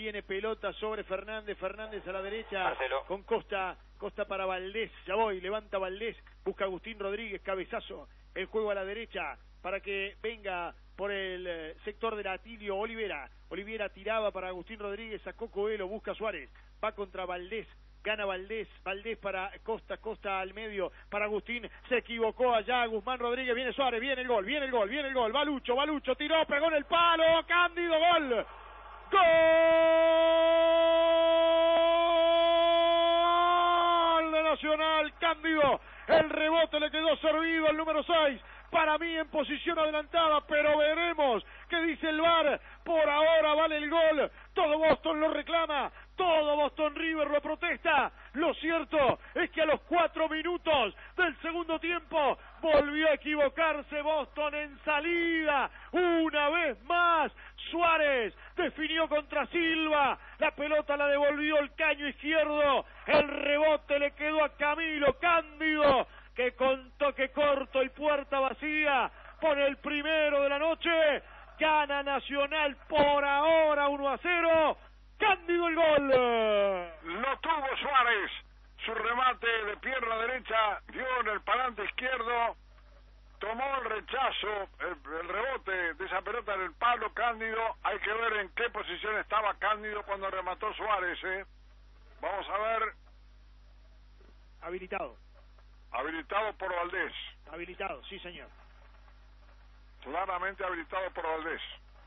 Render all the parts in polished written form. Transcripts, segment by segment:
viene pelota sobre Fernández, Fernández a la derecha, Marcelo. con Costa, Costa para Valdés, ya voy, levanta Valdés, busca Agustín Rodríguez, cabezazo, el juego a la derecha, para que venga por el sector del Atilio Olivera. Olivera tiraba para Agustín Rodríguez, sacó Coelho, busca Suárez, va contra Valdés, gana Valdés, Valdés para Costa, Costa al medio, para Agustín, se equivocó allá, Guzmán Rodríguez, viene Suárez, viene el gol, viene el gol, viene el gol, va Lucho, tiró, pegó en el palo, Cándido, gol, gol de Nacional, Cándido, el rebote le quedó servido al número 6, para mí en posición adelantada, pero veremos qué dice el VAR. Por ahora vale el gol, todo Boston lo reclama, todo Boston River lo protesta. Lo cierto es que a los 4 minutos del segundo tiempo volvió a equivocarse Boston en salida, una vez más. Suárez definió contra Silva, la pelota la devolvió el caño izquierdo, el rebote le quedó a Camilo Cándido, que con toque corto y puerta vacía pone el primero de la noche. Gana Nacional por ahora 1-0. Cándido el gol. Lo tuvo Suárez. Su remate de pierna derecha dio en el parante izquierdo. Tomó el rechazo, el rebote de esa pelota en el palo Cándido. Hay que ver en qué posición estaba Cándido cuando remató Suárez. Vamos a ver. Habilitado. Habilitado por Valdés. Habilitado, sí señor. Claramente habilitado por Valdés.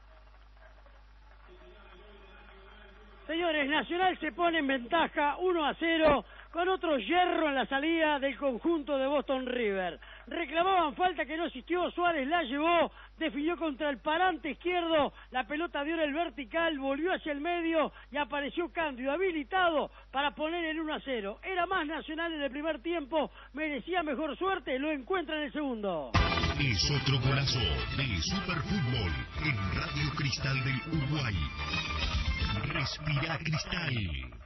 Señores, Nacional se pone en ventaja 1-0 con otro hierro en la salida del conjunto de Boston River. Reclamaban falta que no existió, Suárez la llevó, definió contra el parante izquierdo, la pelota dio en el vertical, volvió hacia el medio y apareció Cándido habilitado para poner el 1-0. Era más Nacional en el primer tiempo, merecía mejor suerte, lo encuentra en el segundo. Es otro golazo de Superfútbol en Radio Cristal del Uruguay. Respira Cristal.